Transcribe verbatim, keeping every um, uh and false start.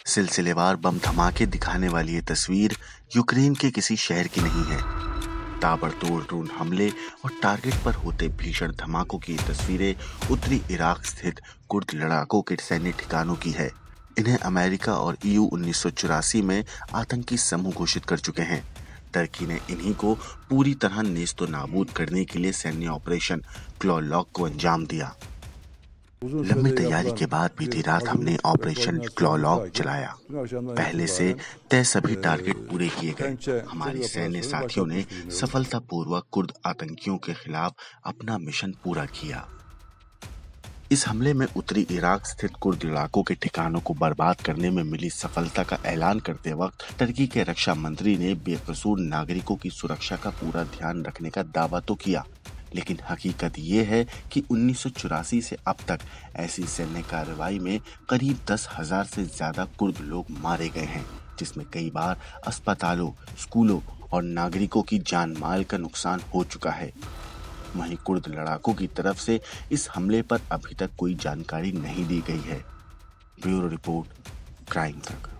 सिलसिलेवार बम धमाके दिखाने वाली ये तस्वीर यूक्रेन के किसी शहर की नहीं है। ताबड़तोड़ ड्रोन हमले और टारगेट पर होते भीषण धमाकों की ये तस्वीरें उत्तरी इराक स्थित कुर्द लड़ाकों के सैन्य ठिकानों की है। इन्हें अमेरिका और ईयू उन्नीस सौ चौरासी में आतंकी समूह घोषित कर चुके हैं। टर्की ने इन्हीं को पूरी तरह नेस्तो नाबूद करने के लिए सैन्य ऑपरेशन क्लॉ लॉक को अंजाम दिया। लंबी तैयारी के बाद बीती रात हमने ऑपरेशन क्लॉ लॉक चलाया। पहले से तय सभी टारगेट पूरे किए गए। हमारे सैन्य साथियों ने सफलतापूर्वक कुर्द आतंकियों के खिलाफ अपना मिशन पूरा किया। इस हमले में उत्तरी इराक स्थित कुर्द इलाकों के ठिकानों को बर्बाद करने में मिली सफलता का ऐलान करते वक्त टर्की के रक्षा मंत्री ने बेकसूर नागरिकों की सुरक्षा का पूरा ध्यान रखने का दावा तो किया, लेकिन हकीकत ये है कि उन्नीस सौ चौरासी से अब तक ऐसी सैन्य कार्रवाई में करीब दस हजार से ज्यादा कुर्द लोग मारे गए हैं, जिसमें कई बार अस्पतालों, स्कूलों और नागरिकों की जान माल का नुकसान हो चुका है। वहीं कुर्द लड़ाकों की तरफ से इस हमले पर अभी तक कोई जानकारी नहीं दी गई है। ब्यूरो रिपोर्ट, क्राइम तक।